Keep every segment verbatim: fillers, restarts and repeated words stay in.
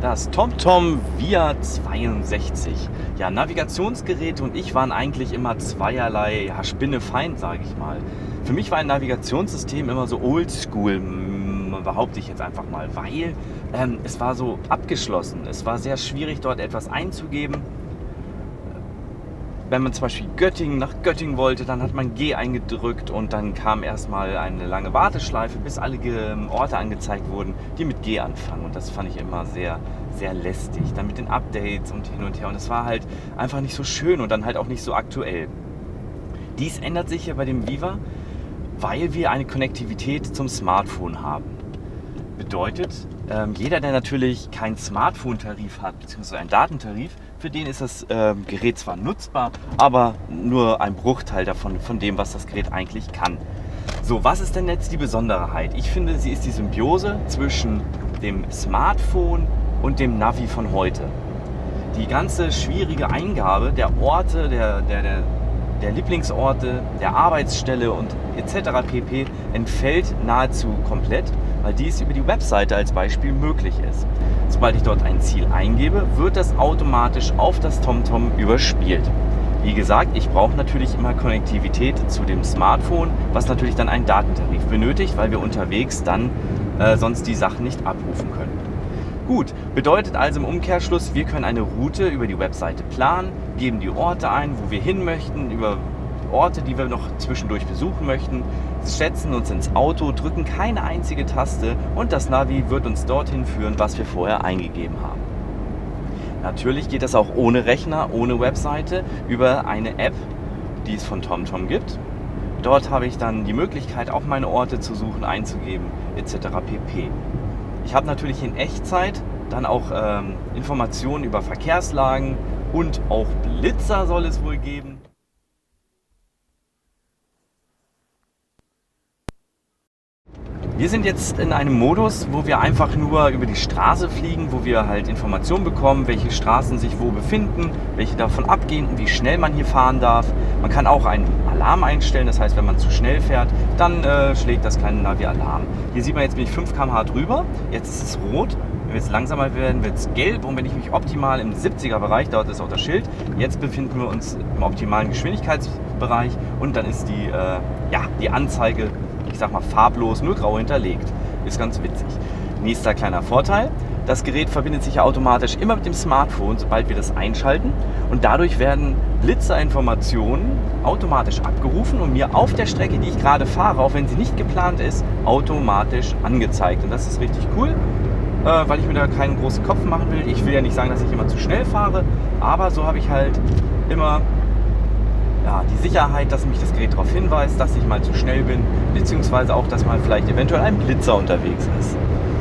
das TomTom Via zweiundsechzig. Ja, Navigationsgeräte und ich waren eigentlich immer zweierlei ja, Spinnefeind, sage ich mal. Für mich war ein Navigationssystem immer so oldschool, behaupte ich jetzt einfach mal, weil ähm, es war so abgeschlossen. Es war sehr schwierig, dort etwas einzugeben. Wenn man zum Beispiel Göttingen nach Göttingen wollte, dann hat man G eingedrückt und dann kam erstmal eine lange Warteschleife, bis alle Orte angezeigt wurden, die mit G anfangen. Und das fand ich immer sehr, sehr lästig. Dann mit den Updates und hin und her. Und es war halt einfach nicht so schön und dann halt auch nicht so aktuell. Dies ändert sich hier bei dem Viva, weil wir eine Konnektivität zum Smartphone haben. Bedeutet, ähm, jeder, der natürlich keinen Smartphone-Tarif hat, beziehungsweise einen Datentarif, für den ist das ähm, Gerät zwar nutzbar, aber nur ein Bruchteil davon, von dem, was das Gerät eigentlich kann. So, was ist denn jetzt die Besonderheit? Ich finde, sie ist die Symbiose zwischen dem Smartphone und dem Navi von heute. Die ganze schwierige Eingabe der Orte, der, der, der, der Lieblingsorte, der Arbeitsstelle und et cetera pp. Entfällt nahezu komplett, weil dies über die Webseite als Beispiel möglich ist. Sobald ich dort ein Ziel eingebe, wird das automatisch auf das TomTom überspielt. Wie gesagt, ich brauche natürlich immer Konnektivität zu dem Smartphone, was natürlich dann einen Datentarif benötigt, weil wir unterwegs dann äh, sonst die Sachen nicht abrufen können. Gut, bedeutet also im Umkehrschluss, wir können eine Route über die Webseite planen, geben die Orte ein, wo wir hin möchten, über Orte, die wir noch zwischendurch besuchen möchten, setzen uns ins Auto, drücken keine einzige Taste und das Navi wird uns dorthin führen, was wir vorher eingegeben haben. Natürlich geht das auch ohne Rechner, ohne Webseite, über eine App, die es von TomTom gibt. Dort habe ich dann die Möglichkeit, auch meine Orte zu suchen, einzugeben, et cetera pp. Ich habe natürlich in Echtzeit dann auch ähm, Informationen über Verkehrslagen und auch Blitzer soll es wohl geben. Wir sind jetzt in einem Modus, wo wir einfach nur über die Straße fliegen, wo wir halt Informationen bekommen, welche Straßen sich wo befinden, welche davon abgehen und wie schnell man hier fahren darf. Man kann auch einen Alarm einstellen, das heißt, wenn man zu schnell fährt, dann äh, schlägt das kleine Navi Alarm. Hier sieht man, jetzt bin ich fünf Kilometer pro Stunde drüber, jetzt ist es rot. Wenn wir jetzt langsamer werden, wird es gelb und wenn ich mich optimal im siebziger Bereich, dort ist auch das Schild, jetzt befinden wir uns im optimalen Geschwindigkeitsbereich und dann ist die, äh, ja, die Anzeige, ich sag mal, farblos, nur grau hinterlegt. Ist ganz witzig. Nächster kleiner Vorteil, das Gerät verbindet sich ja automatisch immer mit dem Smartphone, sobald wir das einschalten und dadurch werden Blitzerinformationen automatisch abgerufen und mir auf der Strecke, die ich gerade fahre, auch wenn sie nicht geplant ist, automatisch angezeigt. Und das ist richtig cool, weil ich mir da keinen großen Kopf machen will. Ich will ja nicht sagen, dass ich immer zu schnell fahre, aber so habe ich halt immer ja, die Sicherheit, dass mich das Gerät darauf hinweist, dass ich mal zu schnell bin, beziehungsweise auch, dass mal vielleicht eventuell ein Blitzer unterwegs ist.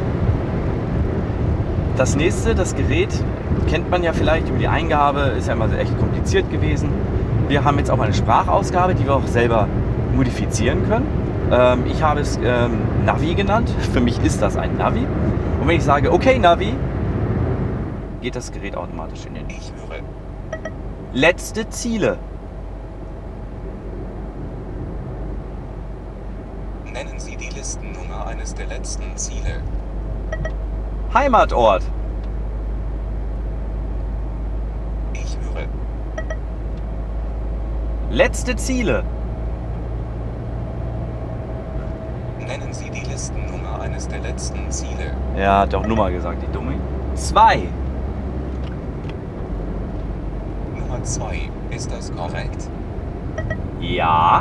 Das nächste, das Gerät, kennt man ja vielleicht über die Eingabe, ist ja immer echt kompliziert gewesen. Wir haben jetzt auch eine Sprachausgabe, die wir auch selber modifizieren können. Ähm, ich habe es ähm, Navi genannt. Für mich ist das ein Navi. Und wenn ich sage, okay Navi, geht das Gerät automatisch in den Ich höre. Letzte Ziele. Nennen Sie die Listennummer eines der letzten Ziele. Heimatort. Ich höre. Letzte Ziele. Nennen Sie die Listennummer eines der letzten Ziele. Ja, hat auch Nummer gesagt, die Dumme. Zwei. Nummer zwei. Ist das korrekt? Ja.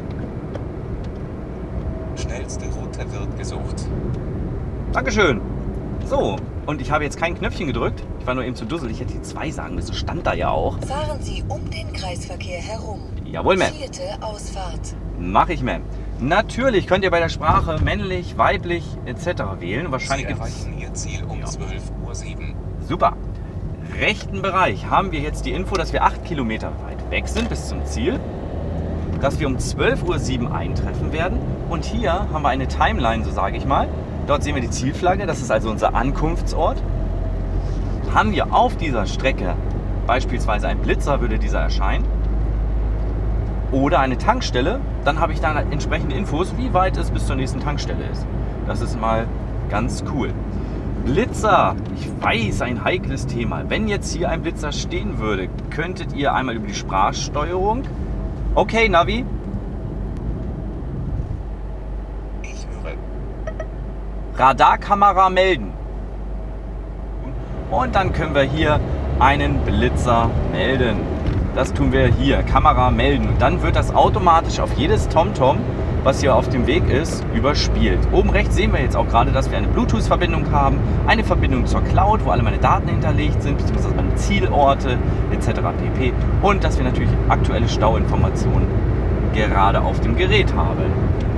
Schnellste Route wird gesucht. Dankeschön. So, und ich habe jetzt kein Knöpfchen gedrückt. Ich war nur eben zu dusselig. Ich hätte die zwei sagen müssen. Stand da ja auch. Fahren Sie um den Kreisverkehr herum. Jawohl, Ma'am. Vierte Ausfahrt. Mach ich, Ma'am. Natürlich könnt ihr bei der Sprache männlich, weiblich et cetera wählen. Wahrscheinlich Sie gibt's erreichen Ihr Ziel um ja. zwölf Uhr sieben. Super. Rechten Bereich haben wir jetzt die Info, dass wir acht Kilometer weit weg sind bis zum Ziel. Dass wir um zwölf Uhr sieben eintreffen werden. Und hier haben wir eine Timeline, so sage ich mal. Dort sehen wir die Zielflagge, das ist also unser Ankunftsort. Haben wir auf dieser Strecke beispielsweise einen Blitzer, würde dieser erscheinen. Oder eine Tankstelle, dann habe ich dann entsprechende Infos, wie weit es bis zur nächsten Tankstelle ist. Das ist mal ganz cool. Blitzer. Ich weiß, ein heikles Thema. Wenn jetzt hier ein Blitzer stehen würde, könntet ihr einmal über die Sprachsteuerung... Okay, Navi. Ich höre. Radarkamera melden. Und dann können wir hier einen Blitzer melden. Das tun wir hier, Kamera melden. Und dann wird das automatisch auf jedes TomTom, was hier auf dem Weg ist, überspielt. Oben rechts sehen wir jetzt auch gerade, dass wir eine Bluetooth-Verbindung haben, eine Verbindung zur Cloud, wo alle meine Daten hinterlegt sind, beziehungsweise meine Zielorte et cetera pp. Und dass wir natürlich aktuelle Stauinformationen gerade auf dem Gerät haben.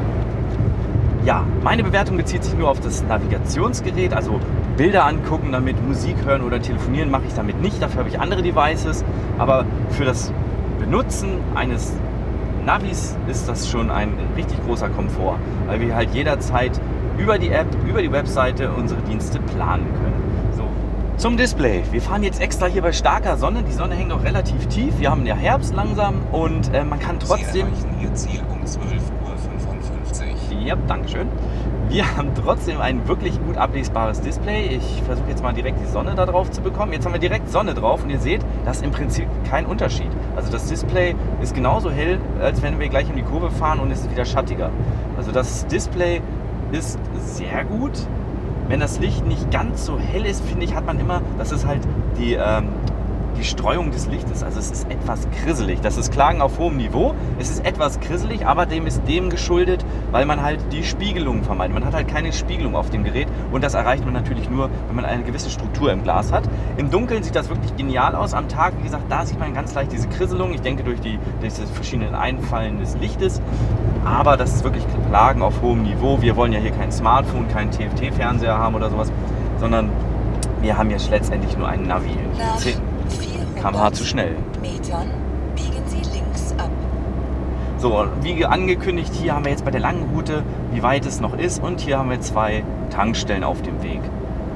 Ja, meine Bewertung bezieht sich nur auf das Navigationsgerät, also Bilder angucken, damit Musik hören oder telefonieren mache ich damit nicht, dafür habe ich andere Devices, aber für das Benutzen eines Navis ist das schon ein richtig großer Komfort, weil wir halt jederzeit über die App, über die Webseite unsere Dienste planen können. So, zum Display. Wir fahren jetzt extra hier bei starker Sonne, die Sonne hängt noch relativ tief, wir haben ja Herbst langsam und äh, man kann trotzdem... Sie erreichen Ihr Ziel um zwölf Uhr fünfundfünfzig. Ja, Dankeschön. Wir haben trotzdem ein wirklich gut ablesbares Display. Ich versuche jetzt mal direkt die Sonne da drauf zu bekommen. Jetzt haben wir direkt Sonne drauf und ihr seht, das ist im Prinzip kein Unterschied. Also das Display ist genauso hell, als wenn wir gleich in die Kurve fahren und es ist wieder schattiger. Also das Display ist sehr gut. Wenn das Licht nicht ganz so hell ist, finde ich, hat man immer, das ist halt die... Ähm, die Streuung des Lichtes, also es ist etwas krisselig. Das ist Klagen auf hohem Niveau. Es ist etwas krisselig, aber dem ist dem geschuldet, weil man halt die Spiegelung vermeidet. Man hat halt keine Spiegelung auf dem Gerät und das erreicht man natürlich nur, wenn man eine gewisse Struktur im Glas hat. Im Dunkeln sieht das wirklich genial aus. Am Tag, wie gesagt, da sieht man ganz leicht diese Krisselung. Ich denke durch die durch das verschiedene Einfallen des Lichtes. Aber das ist wirklich Klagen auf hohem Niveau. Wir wollen ja hier kein Smartphone, keinen T F T-Fernseher haben oder sowas, sondern wir haben jetzt letztendlich nur einen Navi. Nach Kilometer pro Stunde zu schnell. Metern biegen Sie links ab. So, wie angekündigt, hier haben wir jetzt bei der langen Route, wie weit es noch ist, und hier haben wir zwei Tankstellen auf dem Weg.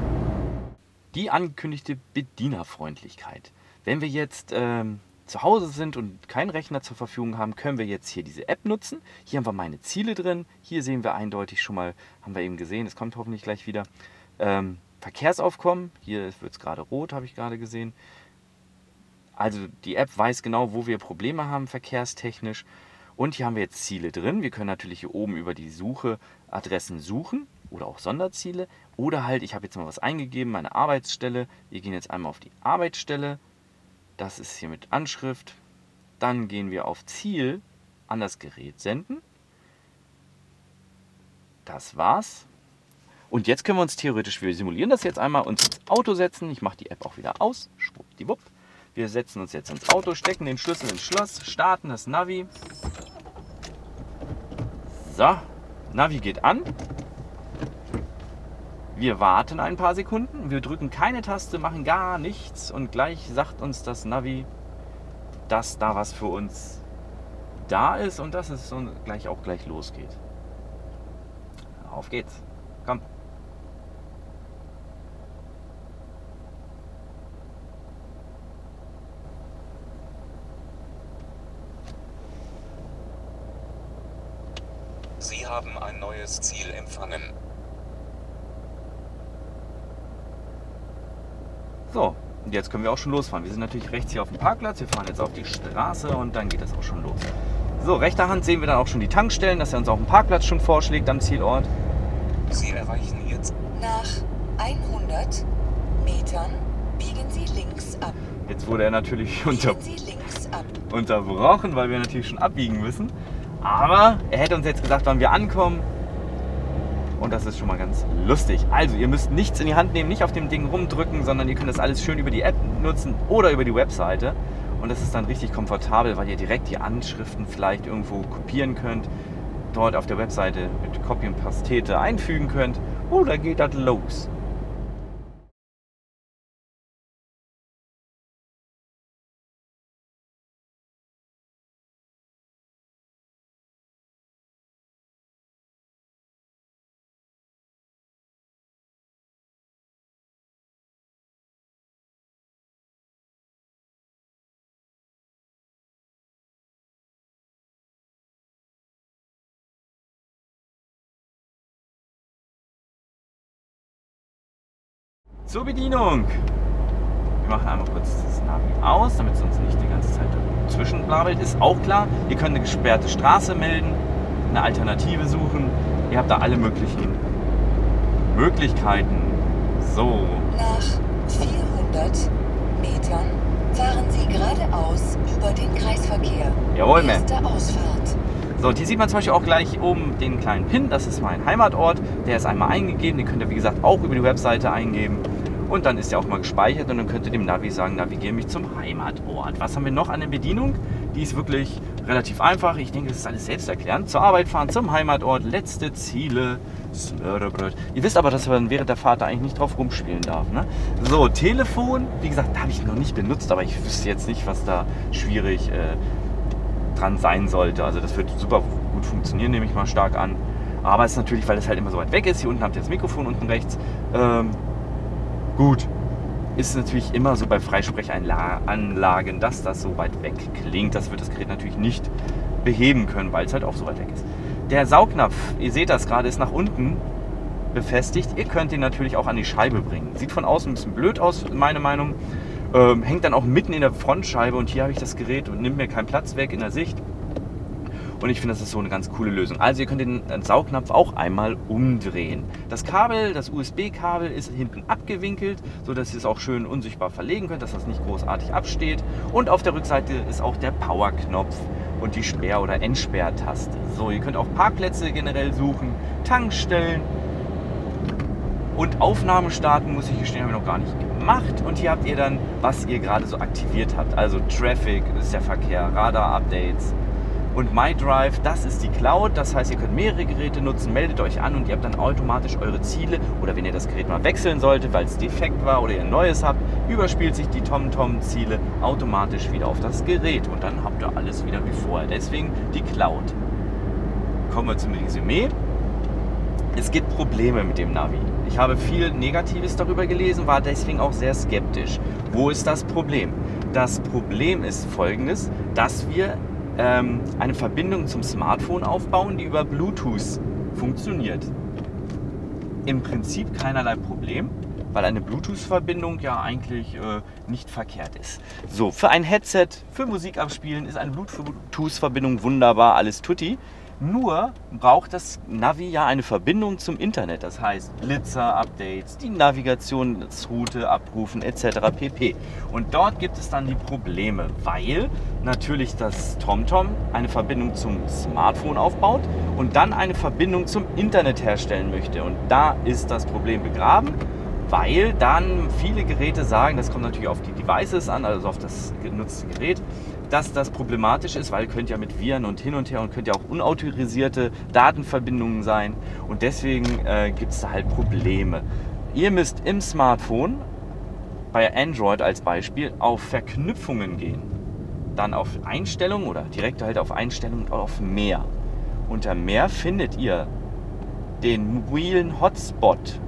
Die angekündigte Bedienerfreundlichkeit. Wenn wir jetzt ähm, zu Hause sind und keinen Rechner zur Verfügung haben, können wir jetzt hier diese App nutzen. Hier haben wir meine Ziele drin. Hier sehen wir eindeutig schon mal, haben wir eben gesehen, es kommt hoffentlich gleich wieder, ähm, Verkehrsaufkommen. Hier wird es gerade rot, habe ich gerade gesehen. Also die App weiß genau, wo wir Probleme haben verkehrstechnisch. Und hier haben wir jetzt Ziele drin. Wir können natürlich hier oben über die Suche Adressen suchen oder auch Sonderziele. Oder halt, ich habe jetzt mal was eingegeben, meine Arbeitsstelle. Wir gehen jetzt einmal auf die Arbeitsstelle. Das ist hier mit Anschrift. Dann gehen wir auf Ziel, an das Gerät senden. Das war's. Und jetzt können wir uns theoretisch, wir simulieren das jetzt einmal, uns ins Auto setzen. Ich mache die App auch wieder aus. Schwuppdiwupp. Wir setzen uns jetzt ins Auto, stecken den Schlüssel ins Schloss, starten das Navi. So, Navi geht an. Wir warten ein paar Sekunden. Wir drücken keine Taste, machen gar nichts. Und gleich sagt uns das Navi, dass da was für uns da ist und dass es so gleich auch gleich losgeht. Auf geht's. Komm. Sie haben ein neues Ziel empfangen. So, und jetzt können wir auch schon losfahren. Wir sind natürlich rechts hier auf dem Parkplatz. Wir fahren jetzt auf die Straße und dann geht das auch schon los. So, rechter Hand sehen wir dann auch schon die Tankstellen, dass er uns auch einen Parkplatz schon vorschlägt am Zielort. Sie erreichen jetzt. Nach hundert Metern biegen Sie links ab. Jetzt wurde er natürlich unter Biegen Sie links ab. unterbrochen, weil wir natürlich schon abbiegen müssen. Aber er hätte uns jetzt gesagt, wann wir ankommen. Und das ist schon mal ganz lustig. Also ihr müsst nichts in die Hand nehmen, nicht auf dem Ding rumdrücken, sondern ihr könnt das alles schön über die App nutzen oder über die Webseite. Und das ist dann richtig komfortabel, weil ihr direkt die Anschriften vielleicht irgendwo kopieren könnt. Dort auf der Webseite mit Copy und Pastete einfügen könnt. Oder geht das los. Zur Bedienung. Wir machen einmal kurz das Navi aus, damit es uns nicht die ganze Zeit dazwischen blabelt. Ist auch klar, ihr könnt eine gesperrte Straße melden, eine Alternative suchen. Ihr habt da alle möglichen Möglichkeiten. So. Nach vierhundert Metern fahren Sie geradeaus über den Kreisverkehr. Jawohl, Ma'am. Erste Ausfahrt. So, und hier sieht man zum Beispiel auch gleich oben den kleinen Pin. Das ist mein Heimatort. Der ist einmal eingegeben. Den könnt ihr, wie gesagt, auch über die Webseite eingeben. Und dann ist der auch mal gespeichert und dann könnt ihr dem Navi sagen, navigiere mich zum Heimatort. Was haben wir noch an der Bedienung? Die ist wirklich relativ einfach. Ich denke, das ist alles selbsterklärend. Zur Arbeit fahren, zum Heimatort, letzte Ziele, Smörrebröt. Ihr wisst aber, dass man während der Fahrt da eigentlich nicht drauf rumspielen darf. Ne? So, Telefon, wie gesagt, habe ich noch nicht benutzt, aber ich wüsste jetzt nicht, was da schwierig äh, dran sein sollte. Also das wird super gut funktionieren, nehme ich mal stark an. Aber es ist natürlich, weil es halt immer so weit weg ist. Hier unten habt ihr das Mikrofon, unten rechts. Ähm, Gut, ist natürlich immer so bei Freisprechanlagen, dass das so weit weg klingt. Das wird das Gerät natürlich nicht beheben können, weil es halt auch so weit weg ist. Der Saugnapf, ihr seht das gerade, ist nach unten befestigt. Ihr könnt ihn natürlich auch an die Scheibe bringen. Sieht von außen ein bisschen blöd aus, meine Meinung. Ähm, hängt dann auch mitten in der Frontscheibe und hier habe ich das Gerät und nimmt mir keinen Platz weg in der Sicht. Und ich finde, das ist so eine ganz coole Lösung. Also ihr könnt den Saugnapf auch einmal umdrehen. Das Kabel, das U S B-Kabel ist hinten abgewinkelt, sodass ihr es auch schön unsichtbar verlegen könnt, dass das nicht großartig absteht. Und auf der Rückseite ist auch der Power-Knopf und die Sperr- oder Entsperrtaste. So, ihr könnt auch Parkplätze generell suchen, Tankstellen. Und Aufnahme starten, muss ich gestehen, habe ich noch gar nicht gemacht. Und hier habt ihr dann, was ihr gerade so aktiviert habt. Also Traffic ist der Verkehr, Radar-Updates. Und MyDrive, das ist die Cloud, das heißt, ihr könnt mehrere Geräte nutzen, meldet euch an und ihr habt dann automatisch eure Ziele. Oder wenn ihr das Gerät mal wechseln solltet, weil es defekt war oder ihr ein neues habt, überspielt sich die TomTom-Ziele automatisch wieder auf das Gerät. Und dann habt ihr alles wieder wie vorher. Deswegen die Cloud. Kommen wir zum Resümee. Es gibt Probleme mit dem Navi. Ich habe viel Negatives darüber gelesen, war deswegen auch sehr skeptisch. Wo ist das Problem? Das Problem ist folgendes, dass wir eine Verbindung zum Smartphone aufbauen, die über Bluetooth funktioniert. Im Prinzip keinerlei Problem, weil eine Bluetooth-Verbindung ja eigentlich äh, nicht verkehrt ist. So, für ein Headset, für Musik abspielen ist eine Bluetooth-Verbindung wunderbar, alles tutti. Nur braucht das Navi ja eine Verbindung zum Internet, das heißt Blitzer-Updates, die Navigationsroute abrufen et cetera pp. Und dort gibt es dann die Probleme, weil natürlich das TomTom eine Verbindung zum Smartphone aufbaut und dann eine Verbindung zum Internet herstellen möchte. Und da ist das Problem begraben, weil dann viele Geräte sagen, das kommt natürlich auf die Devices an, also auf das genutzte Gerät, dass das problematisch ist, weil könnt ja mit Viren und hin und her und könnt ja auch unautorisierte Datenverbindungen sein und deswegen äh, gibt es da halt Probleme. Ihr müsst im Smartphone, bei Android als Beispiel, auf Verknüpfungen gehen, dann auf Einstellungen oder direkt halt auf Einstellungen auf Mehr. Unter Mehr findet ihr den mobilen Hotspot.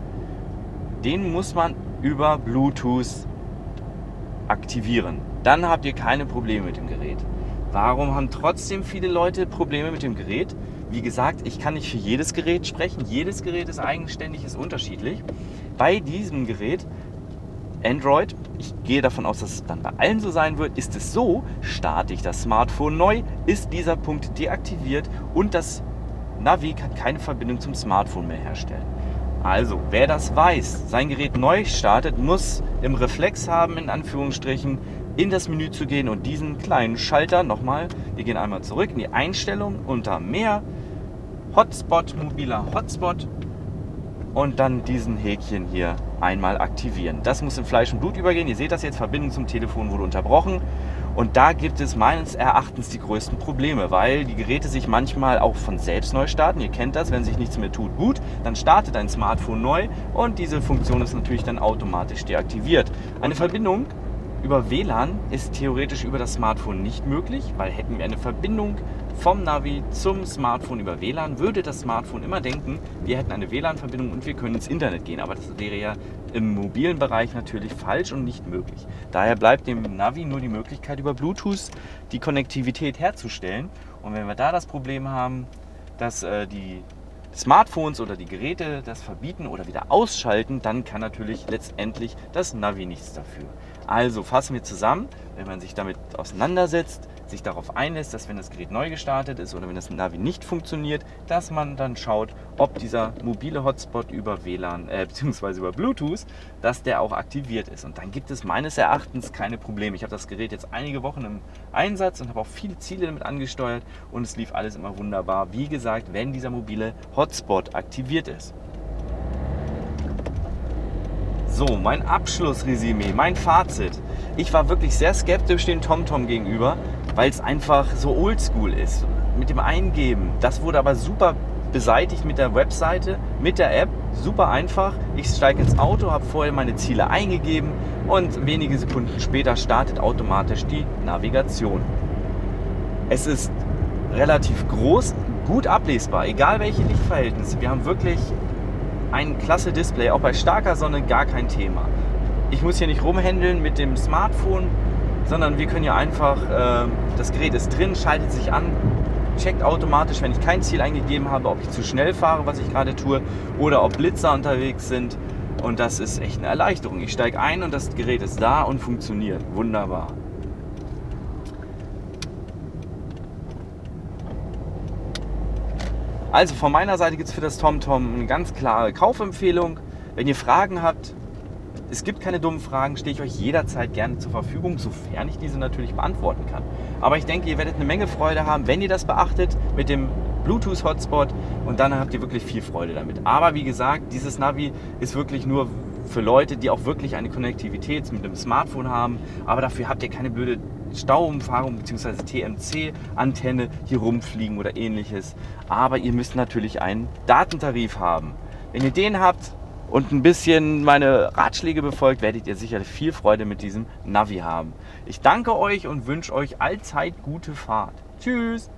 Den muss man über Bluetooth aktivieren. Dann habt ihr keine Probleme mit dem Gerät. Warum haben trotzdem viele Leute Probleme mit dem Gerät? Wie gesagt, ich kann nicht für jedes Gerät sprechen. Jedes Gerät ist eigenständig, ist unterschiedlich. Bei diesem Gerät, Android, ich gehe davon aus, dass es dann bei allen so sein wird, ist es so, starte ich das Smartphone neu, ist dieser Punkt deaktiviert und das Navi kann keine Verbindung zum Smartphone mehr herstellen. Also, wer das weiß, sein Gerät neu startet, muss im Reflex haben, in Anführungsstrichen, in das Menü zu gehen und diesen kleinen Schalter nochmal, wir gehen einmal zurück in die Einstellung unter Mehr, Hotspot, mobiler Hotspot und dann diesen Häkchen hier einmal aktivieren. Das muss in Fleisch und Blut übergehen. Ihr seht das jetzt, Verbindung zum Telefon wurde unterbrochen. Und da gibt es meines Erachtens die größten Probleme, weil die Geräte sich manchmal auch von selbst neu starten. Ihr kennt das, wenn sich nichts mehr tut, gut, dann startet ein Smartphone neu und diese Funktion ist natürlich dann automatisch deaktiviert. Eine Verbindung über W L A N ist theoretisch über das Smartphone nicht möglich, weil hätten wir eine Verbindung vom Navi zum Smartphone über W L A N, würde das Smartphone immer denken, wir hätten eine W L A N-Verbindung und wir können ins Internet gehen. Aber das wäre ja im mobilen Bereich natürlich falsch und nicht möglich. Daher bleibt dem Navi nur die Möglichkeit, über Bluetooth die Konnektivität herzustellen. Und wenn wir da das Problem haben, dass äh, die Smartphones oder die Geräte das verbieten oder wieder ausschalten, dann kann natürlich letztendlich das Navi nichts dafür. Also fassen wir zusammen, wenn man sich damit auseinandersetzt, sich darauf einlässt, dass wenn das Gerät neu gestartet ist oder wenn das Navi nicht funktioniert, dass man dann schaut, ob dieser mobile Hotspot über W L A N äh, bzw. über Bluetooth, dass der auch aktiviert ist. Und dann gibt es meines Erachtens keine Probleme. Ich habe das Gerät jetzt einige Wochen im Einsatz und habe auch viele Ziele damit angesteuert und es lief alles immer wunderbar. Wie gesagt, wenn dieser mobile Hotspot aktiviert ist. So, mein Abschlussresümee, mein Fazit. Ich war wirklich sehr skeptisch dem TomTom gegenüber, weil es einfach so oldschool ist. Mit dem Eingeben. Das wurde aber super beseitigt mit der Webseite, mit der App. Super einfach. Ich steige ins Auto, habe vorher meine Ziele eingegeben und wenige Sekunden später startet automatisch die Navigation. Es ist relativ groß, gut ablesbar, egal welche Lichtverhältnisse. Wir haben wirklich ein klasse Display, auch bei starker Sonne gar kein Thema. Ich muss hier nicht rumhändeln mit dem Smartphone, sondern wir können hier einfach, äh, das Gerät ist drin, schaltet sich an, checkt automatisch, wenn ich kein Ziel eingegeben habe, ob ich zu schnell fahre, was ich gerade tue, oder ob Blitzer unterwegs sind. Und das ist echt eine Erleichterung. Ich steige ein und das Gerät ist da und funktioniert. Wunderbar. Also von meiner Seite gibt es für das TomTom eine ganz klare Kaufempfehlung. Wenn ihr Fragen habt, es gibt keine dummen Fragen, stehe ich euch jederzeit gerne zur Verfügung, sofern ich diese natürlich beantworten kann. Aber ich denke, ihr werdet eine Menge Freude haben, wenn ihr das beachtet mit dem Bluetooth-Hotspot und dann habt ihr wirklich viel Freude damit. Aber wie gesagt, dieses Navi ist wirklich nur für Leute, die auch wirklich eine Konnektivität mit dem Smartphone haben. Aber dafür habt ihr keine blöde Stauumfahrung bzw. T M C-Antenne hier rumfliegen oder ähnliches. Aber ihr müsst natürlich einen Datentarif haben. Wenn ihr den habt und ein bisschen meine Ratschläge befolgt, werdet ihr sicherlich viel Freude mit diesem Navi haben. Ich danke euch und wünsche euch allzeit gute Fahrt. Tschüss!